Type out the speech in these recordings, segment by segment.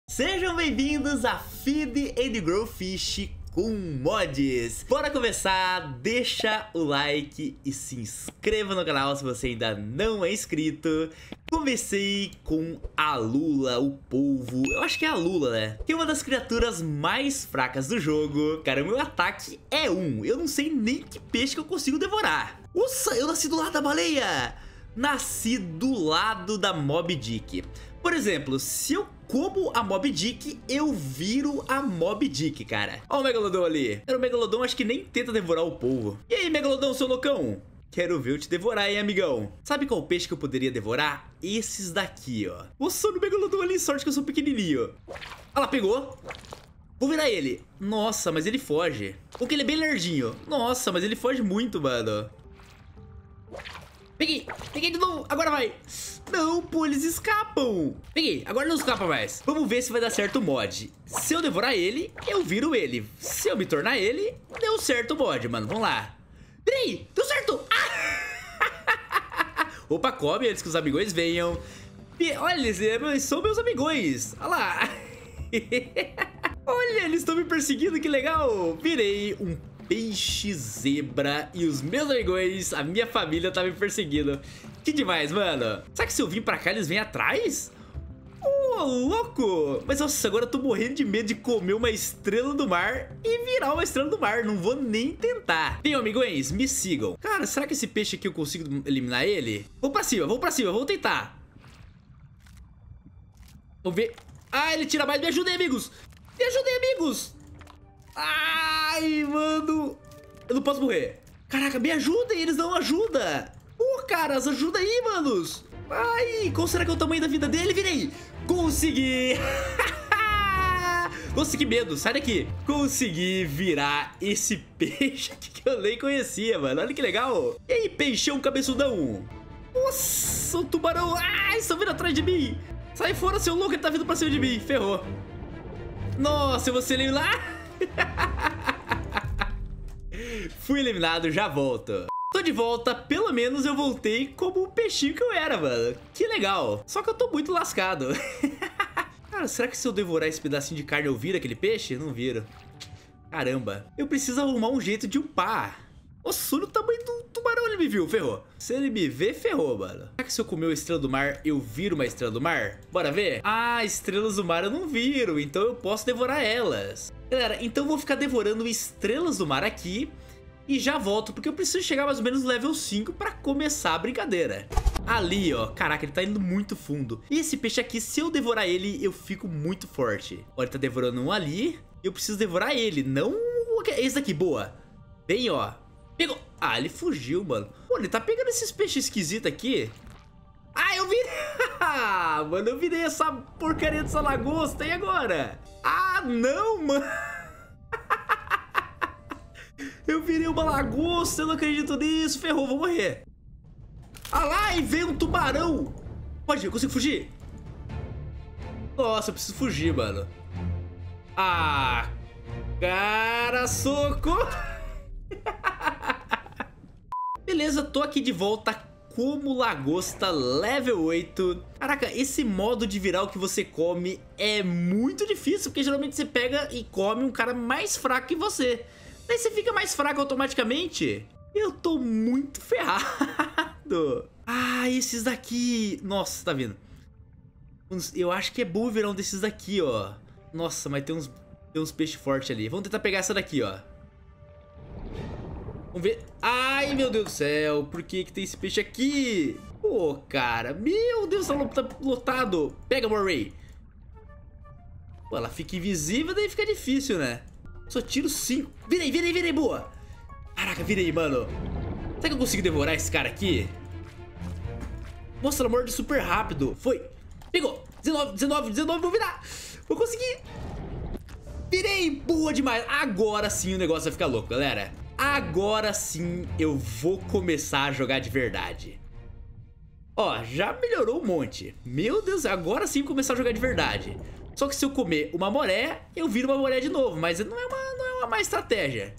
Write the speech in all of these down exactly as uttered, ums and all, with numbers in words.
Sejam bem-vindos a Feed and Grow Fish com mods. Bora começar, deixa o like e se inscreva no canal se você ainda não é inscrito. Comecei com a Lula, o polvo, eu acho que é a Lula, né? Que é uma das criaturas mais fracas do jogo. Cara, o meu ataque é um, eu não sei nem que peixe que eu consigo devorar. Nossa, eu nasci do lado da baleia. Nasci do lado da Moby Dick. Por exemplo, se eu como a Moby Dick, eu viro a Moby Dick, cara. Ó o Megalodon ali. Era o Megalodon, acho que nem tenta devorar o polvo. E aí, Megalodon, seu loucão? Quero ver eu te devorar, hein, amigão? Sabe qual peixe que eu poderia devorar? Esses daqui, ó. Nossa, o Megalodon ali, sorte que eu sou pequenininho. Ah lá, pegou. Vou virar ele. Nossa, mas ele foge. Porque ele é bem lerdinho. Nossa, mas ele foge muito, mano. Peguei, peguei de novo, agora vai. Não, pô, eles escapam. Peguei, agora não escapa mais. Vamos ver se vai dar certo o mod. Se eu devorar ele, eu viro ele. Se eu me tornar ele, deu certo o mod, mano. Vamos lá. Virei, deu certo. Ah! Opa, come antes que os amigões venham. E, olha, eles são meus amigões. Olha lá. Olha, eles estão me perseguindo, que legal. Virei um peixe zebra e os meus amigões, a minha família tá me perseguindo. Que demais, mano. Será que se eu vir pra cá eles vêm atrás? Ô, louco. Mas nossa, agora eu tô morrendo de medo de comer uma estrela do mar e virar uma estrela do mar. Não vou nem tentar. Bem, amigões, me sigam. Cara, será que esse peixe aqui eu consigo eliminar ele? Vou pra cima, vou pra cima, vou tentar. Vamos ver. Ah, ele tira mais. Me ajudem, amigos. Me ajudem, amigos. Ai, mano. Eu não posso morrer. Caraca, me ajudem, eles não ajudam. Pô, caras, ajuda aí, manos. Ai, qual será que é o tamanho da vida dele? Virei. Consegui. Nossa, que medo, sai daqui. Consegui virar esse peixe aqui que eu nem conhecia, mano. Olha que legal. E aí, peixão cabeçudão. Nossa, o tubarão. Ai, estão vindo atrás de mim. Sai fora, seu louco, ele tá vindo pra cima de mim. Ferrou. Nossa, eu vou ser eliminado. Fui eliminado, já volto. Tô de volta, pelo menos eu voltei como o peixinho que eu era, mano. Que legal. Só que eu tô muito lascado. Cara, será que se eu devorar esse pedacinho de carne eu viro aquele peixe? Não viro. Caramba. Eu preciso arrumar um jeito de upar. Nossa, olha o tamanho do tubarão, ele me viu, ferrou. Se ele me ver, ferrou, mano. Será que se eu comer uma estrela do mar, eu viro uma estrela do mar? Bora ver? Ah, estrelas do mar eu não viro, então eu posso devorar elas. Galera, então eu vou ficar devorando estrelas do mar aqui e já volto, porque eu preciso chegar mais ou menos no level cinco pra começar a brincadeira. Ali, ó, caraca, ele tá indo muito fundo. E esse peixe aqui, se eu devorar ele, eu fico muito forte. Ó, ele tá devorando um ali, eu preciso devorar ele, não esse daqui, boa. Bem, ó. Pegou. Ah, ele fugiu, mano. Pô, ele tá pegando esses peixes esquisitos aqui. Ah, eu virei. Mano, eu virei essa porcaria dessa lagosta. E agora? Ah, não, mano. Eu virei uma lagosta. Eu não acredito nisso. Ferrou, vou morrer. Ah lá, e veio um tubarão. Pode, eu consigo fugir? Nossa, eu preciso fugir, mano. Ah, cara, socorro. Beleza, tô aqui de volta como lagosta level oito. Caraca, esse modo de virar o que você come é muito difícil, porque geralmente você pega e come um cara mais fraco que você. Daí você fica mais fraco automaticamente. Eu tô muito ferrado. Ah, esses daqui. Nossa, tá vendo? Eu acho que é bom virar um desses daqui, ó. Nossa, mas tem uns, tem uns peixes fortes ali. Vamos tentar pegar essa daqui, ó. Vamos ver. Ai, meu Deus do céu. Por que que tem esse peixe aqui? Pô, cara. Meu Deus, tá lotado. Pega, Moray. Pô, ela fica invisível, daí fica difícil, né? Só tiro cinco. Virei, virei, virei, boa. Caraca, virei, mano. Será que eu consigo devorar esse cara aqui? Nossa, ela morde super rápido. Foi. Pegou. dezenove, dezenove, dezenove. Vou virar. Vou conseguir. Virei. Boa demais. Agora sim o negócio vai ficar louco, galera. Agora sim eu vou começar a jogar de verdade. Ó, já melhorou um monte. Meu Deus, agora sim vou começar a jogar de verdade. Só que se eu comer uma moré, eu viro uma moré de novo. Mas não é uma, não é uma má estratégia.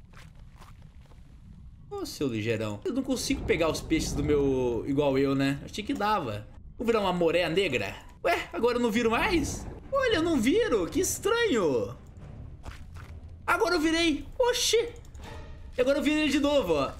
Ô, seu ligeirão. Eu não consigo pegar os peixes do meu... igual eu, né? Achei que dava. Vou virar uma moré negra. Ué, agora eu não viro mais? Olha, eu não viro. Que estranho. Agora eu virei. Oxi. E agora eu virei ele de novo, ó.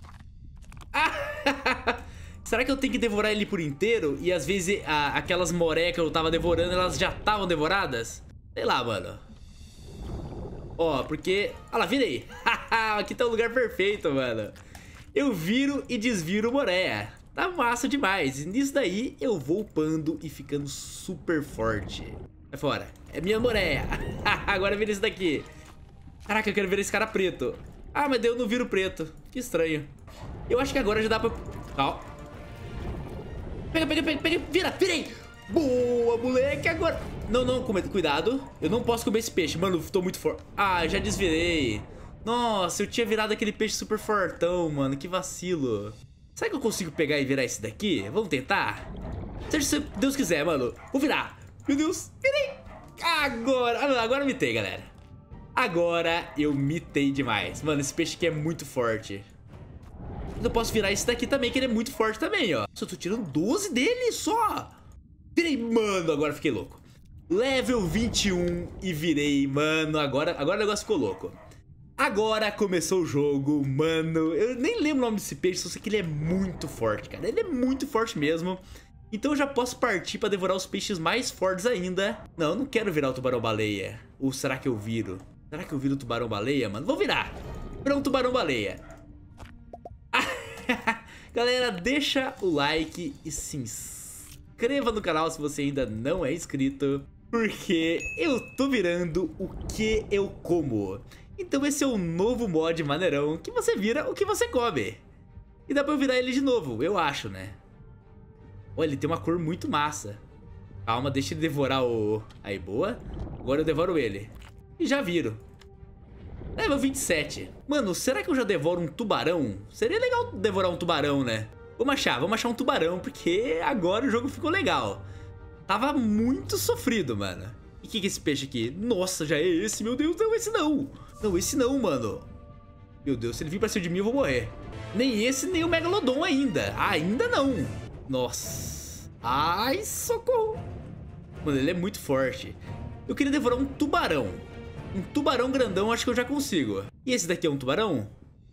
Ah, será que eu tenho que devorar ele por inteiro? E às vezes a, aquelas moré que eu tava devorando, elas já estavam devoradas? Sei lá, mano. Ó, porque... Ah lá, virei. Aqui tá o lugar perfeito, mano. Eu viro e desviro moré. Tá massa demais. E nisso daí eu vou upando e ficando super forte. Vai fora. É minha moré. Agora vira esse daqui. Caraca, eu quero ver esse cara preto. Ah, mas daí eu não viro preto. Que estranho. Eu acho que agora já dá pra... Ó. Pega, pega, pega, pega. Vira, virei. Boa, moleque. Agora... Não, não, cuidado. Eu não posso comer esse peixe. Mano, tô muito forte. Ah, já desvirei. Nossa, eu tinha virado aquele peixe super fortão, mano. Que vacilo. Será que eu consigo pegar e virar esse daqui? Vamos tentar? Seja se Deus quiser, mano. Vou virar. Meu Deus, virei. Agora, agora eu mitei, galera. Agora eu mitei demais. Mano, esse peixe aqui é muito forte. Eu posso virar esse daqui também, que ele é muito forte também, ó. Só tô tirando doze dele só. Virei, mano, agora fiquei louco. Level vinte e um e virei, mano. Agora, agora o negócio ficou louco. Agora começou o jogo, mano. Eu nem lembro o nome desse peixe, só sei que ele é muito forte, cara. Ele é muito forte mesmo. Então eu já posso partir pra devorar os peixes mais fortes ainda. Não, eu não quero virar o tubarão-baleia. Ou será que eu viro? Será que eu viro o tubarão-baleia, mano? Vou virar. Virar um tubarão-baleia. Galera, deixa o like e se inscreva no canal se você ainda não é inscrito. Porque eu tô virando o que eu como. Então esse é o novo mod maneirão que você vira o que você come. E dá pra eu virar ele de novo, eu acho, né? Olha, ele tem uma cor muito massa. Calma, deixa ele devorar o... Aí, boa. Agora eu devoro ele. E já viro. Level vinte e sete. Mano, será que eu já devoro um tubarão? Seria legal devorar um tubarão, né? Vamos achar, vamos achar um tubarão, porque agora o jogo ficou legal. Tava muito sofrido, mano. E o que que é esse peixe aqui? Nossa, já é esse? Meu Deus, não, esse não. Não, esse não, mano. Meu Deus, se ele vir pra cima de mim, eu vou morrer. Nem esse, nem o Megalodon ainda. Ainda não. Nossa. Ai, socorro. Mano, ele é muito forte. Eu queria devorar um tubarão. Um tubarão grandão, acho que eu já consigo. E esse daqui é um tubarão?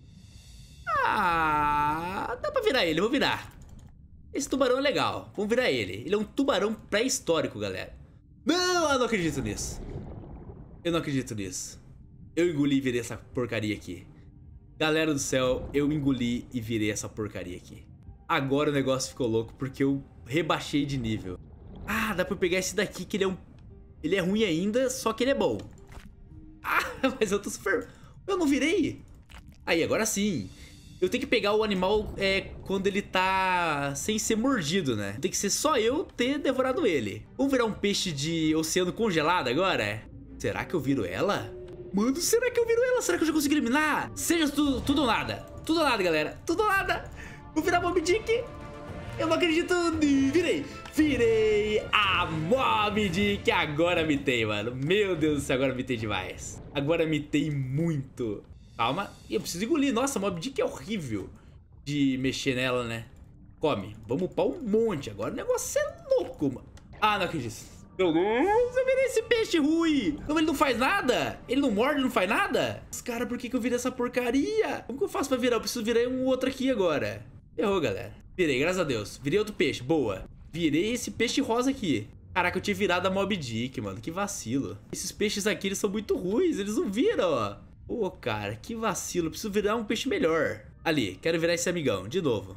Ah, dá pra virar ele, eu vou virar. Esse tubarão é legal, vamos virar ele. Ele é um tubarão pré-histórico, galera. Não, eu não acredito nisso. Eu não acredito nisso. Eu engoli e virei essa porcaria aqui. Galera do céu, eu engoli e virei essa porcaria aqui. Agora o negócio ficou louco porque eu rebaixei de nível. Ah, dá pra eu pegar esse daqui que ele é um... Ele é ruim ainda, só que ele é bom. Ah, mas eu tô super... Eu não virei. Aí, agora sim. Eu tenho que pegar o animal é, quando ele tá sem ser mordido, né? Tem que ser só eu ter devorado ele. Vamos virar um peixe de oceano congelado agora? Será que eu viro ela? Mano, será que eu viro ela? Será que eu já consigo eliminar? Seja tudo, tudo ou nada. Tudo ou nada, galera. Tudo ou nada. Vou virar Moby Dick. Eu não acredito. Virei. Virei a Moby Dick. Agora mitei, mano. Meu Deus do céu, agora mitei demais. Agora mitei muito. Calma. E eu preciso engolir. Nossa, a Moby Dick é horrível de mexer nela, né? Come. Vamos upar um monte. Agora o negócio é louco, mano. Ah, não acredito. Meu Deus, eu virei esse peixe ruim. Como ele não faz nada? Ele não morde, não faz nada? Mas, cara, por que que eu virei essa porcaria? Como que eu faço pra virar? Eu preciso virar um outro aqui agora. Errou, galera. Virei, graças a Deus. Virei outro peixe, boa. Virei esse peixe rosa aqui. Caraca, eu tinha virado a Moby Dick, mano. Que vacilo. Esses peixes aqui, eles são muito ruins. Eles não viram, ó. Pô, cara, que vacilo. Eu preciso virar um peixe melhor. Ali, quero virar esse amigão, de novo.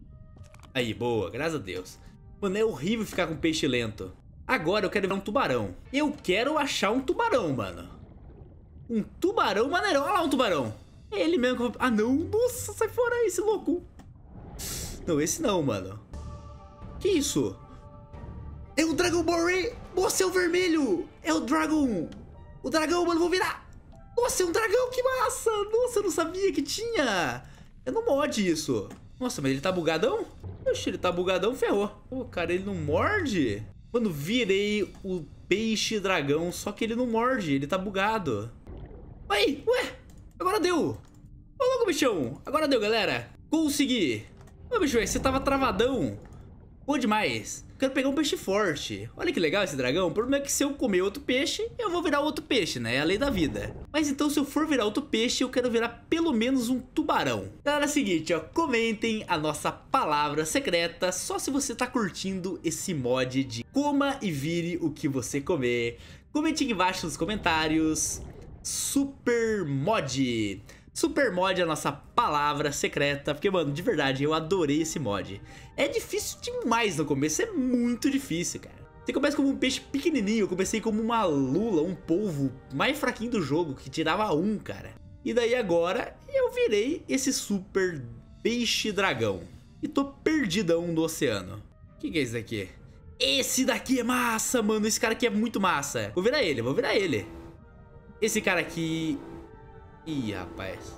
Aí, boa, graças a Deus. Mano, é horrível ficar com peixe lento. Agora eu quero virar um tubarão. Eu quero achar um tubarão, mano. Um tubarão maneirão. Olha lá um tubarão. É ele mesmo que eu vou... Ah, não. Nossa, sai fora esse louco. Não, esse não, mano. Que isso? É o Dragon Ball Ray. Nossa, é o vermelho. É o Dragon. O dragão, mano, vou virar. Nossa, é um dragão, que massa. Nossa, eu não sabia que tinha. É no mod isso. Nossa, mas ele tá bugadão? Oxe, ele tá bugadão, ferrou. Pô, cara, ele não morde? Mano, virei o peixe dragão, só que ele não morde, ele tá bugado. Aí, ué, agora deu. Ô, louco, bichão. Agora deu, galera. Consegui. Ô, bicho, você tava travadão. Bom demais. Quero pegar um peixe forte. Olha que legal esse dragão. O problema é que se eu comer outro peixe, eu vou virar outro peixe, né? É a lei da vida. Mas então se eu for virar outro peixe, eu quero virar pelo menos um tubarão. Galera, é o seguinte, ó. Comentem a nossa palavra secreta só se você tá curtindo esse mod de coma e vire o que você comer. Comente aqui embaixo nos comentários. Super mod. Super mod é a nossa palavra secreta, porque, mano, de verdade, eu adorei esse mod. É difícil demais no começo, é muito difícil, cara. Você começa como um peixe pequenininho, eu comecei como uma lula, um polvo mais fraquinho do jogo, que tirava um, cara. E daí agora eu virei esse super peixe dragão. E tô perdidão no oceano. O que, que é isso daqui? Esse daqui é massa, mano, esse cara aqui é muito massa. Vou virar ele, vou virar ele. Esse cara aqui... Ih, rapaz.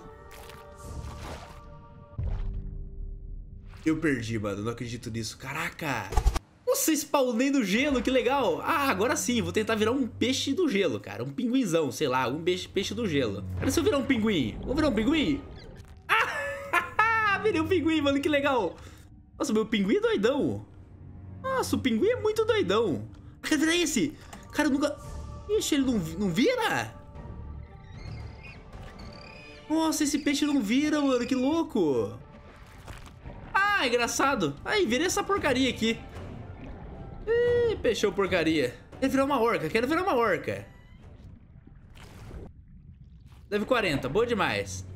Eu perdi, mano. Não acredito nisso. Caraca. Nossa, spawnei no gelo. Que legal. Ah, agora sim. Vou tentar virar um peixe do gelo, cara. Um pinguinzão, sei lá. Um peixe, peixe do gelo. Cara, se eu virar um pinguim. Vou virar um pinguim? Ah, virei um pinguim, mano. Que legal. Nossa, meu pinguim é doidão. Nossa, o pinguim é muito doidão. Eu quero virar esse. Cara, eu nunca... Ixi, ele não, não vira? Nossa, esse peixe não vira, mano, que louco. Ah, engraçado. Aí, virei essa porcaria aqui. Ih, peixão porcaria. Quero virar uma orca, quero virar uma orca. Level quarenta, boa demais.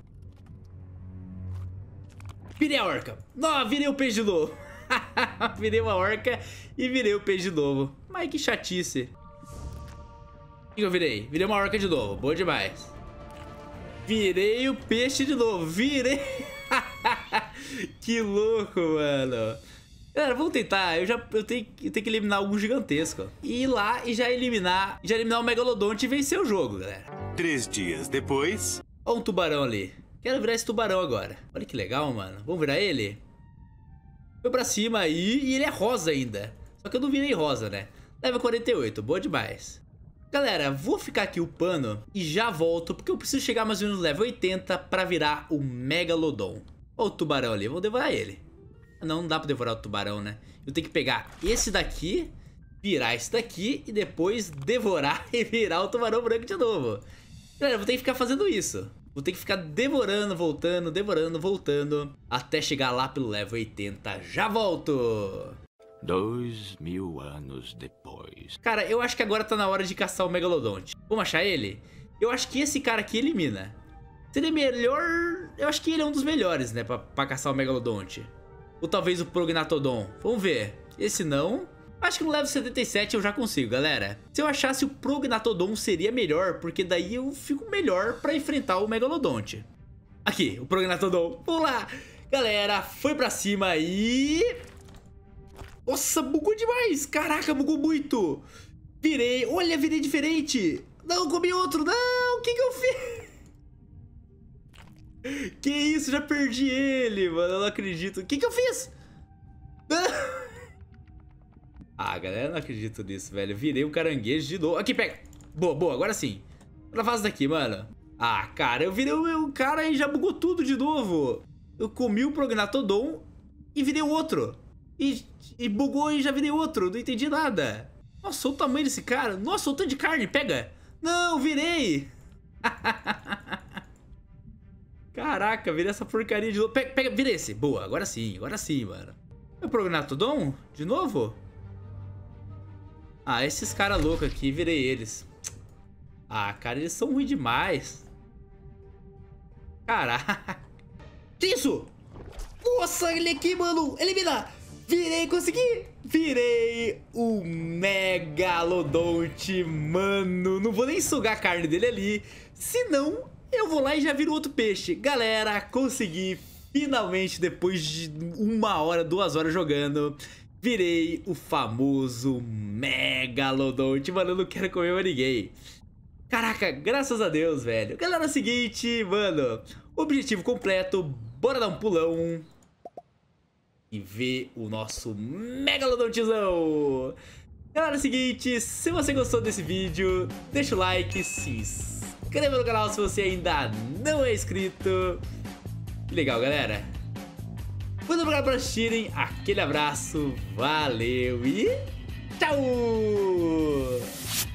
Virei a orca. Não, virei o peixe de novo. Virei uma orca e virei o peixe de novo. Mas que chatice. O que eu virei? Virei uma orca de novo, boa demais. Virei o peixe de novo. Virei. Que louco, mano. Galera, vamos tentar. Eu já eu tenho, eu tenho que eliminar algum gigantesco. E ir lá e já eliminar. Já eliminar o Megalodonte e vencer o jogo, galera. Três dias depois. Olha um tubarão ali. Quero virar esse tubarão agora. Olha que legal, mano. Vamos virar ele? Foi pra cima aí. E ele é rosa ainda. Só que eu não virei rosa, né? Level quarenta e oito. Boa demais. Galera, vou ficar aqui upando e já volto, porque eu preciso chegar mais ou menos no level oitenta pra virar o Megalodon. Olha o tubarão ali, vamos devorar ele. Não, não dá pra devorar o tubarão, né? Eu tenho que pegar esse daqui, virar esse daqui e depois devorar e virar o tubarão branco de novo. Galera, eu vou ter que ficar fazendo isso. Vou ter que ficar devorando, voltando, devorando, voltando, até chegar lá pelo level oitenta. Já volto! Dois mil anos depois. Cara, eu acho que agora tá na hora de caçar o Megalodonte. Vamos achar ele? Eu acho que esse cara aqui elimina. Seria melhor... Eu acho que ele é um dos melhores, né? Pra, pra caçar o Megalodonte. Ou talvez o Prognatodon. Vamos ver. Esse não. Acho que no level setenta e sete eu já consigo, galera. Se eu achasse o Prognatodon seria melhor, porque daí eu fico melhor pra enfrentar o Megalodonte. Aqui, o Prognatodon. Vamos lá. Galera, foi pra cima e... Nossa, bugou demais. Caraca, bugou muito. Virei. Olha, virei diferente. Não, comi outro. Não, o que que eu fiz? Que isso, já perdi ele, mano. Eu não acredito. O que que eu fiz? Não. Ah, galera, eu não acredito nisso, velho. Virei um caranguejo de novo. Aqui, pega. Boa, boa, agora sim. Pra fase daqui, mano. Ah, cara, eu virei o meu cara e já bugou tudo de novo. Eu comi o Prognatodon e virei o outro. E, e bugou e já virei outro. Não entendi nada. Nossa, olha o tamanho desse cara. Nossa, olha o tanto de carne. Pega. Não, virei. Caraca, virei essa porcaria de novo. Pega, pega, virei esse. Boa, agora sim, agora sim, mano. É o Prognatodon? De novo? Ah, esses caras loucos aqui, virei eles. Ah, cara, eles são ruins demais. Caraca. Que isso? Nossa, ele aqui, mano. Elimina. Virei, consegui. Virei o Megalodonte, mano. Não vou nem sugar a carne dele ali. Senão, eu vou lá e já viro outro peixe. Galera, consegui. Finalmente, depois de uma hora, duas horas jogando, virei o famoso Megalodonte. Mano, eu não quero comer mais ninguém. Caraca, graças a Deus, velho. Galera, é o seguinte, mano. Objetivo completo. Bora dar um pulão e ver o nosso Megalodontezão. Galera, é o seguinte, se você gostou desse vídeo, deixa o like, se inscreva no canal se você ainda não é inscrito. Que legal, galera. Muito obrigado por assistirem, aquele abraço, valeu e tchau!